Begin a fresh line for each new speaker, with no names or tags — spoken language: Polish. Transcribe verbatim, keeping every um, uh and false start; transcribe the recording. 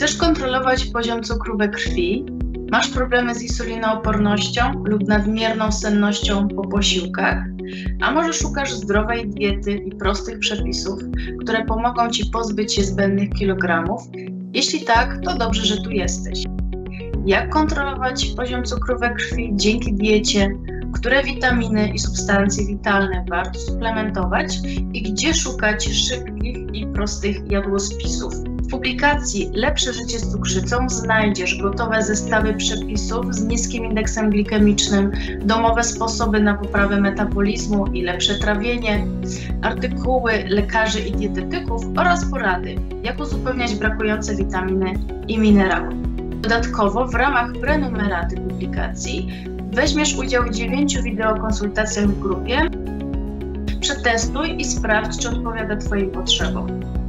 Chcesz kontrolować poziom cukru we krwi? Masz problemy z insulinoopornością lub nadmierną sennością po posiłkach? A może szukasz zdrowej diety i prostych przepisów, które pomogą Ci pozbyć się zbędnych kilogramów? Jeśli tak, to dobrze, że tu jesteś. Jak kontrolować poziom cukru we krwi dzięki diecie? Które witaminy i substancje witalne warto suplementować i gdzie szukać szybkich i prostych jadłospisów? W publikacji Lepsze życie z cukrzycą znajdziesz gotowe zestawy przepisów z niskim indeksem glikemicznym, domowe sposoby na poprawę metabolizmu i lepsze trawienie, artykuły lekarzy i dietetyków oraz porady, jak uzupełniać brakujące witaminy i minerały. Dodatkowo w ramach prenumeraty publikacji weźmiesz udział w dziewięciu wideokonsultacjach w grupie. Przetestuj i sprawdź, czy odpowiada Twoim potrzebom.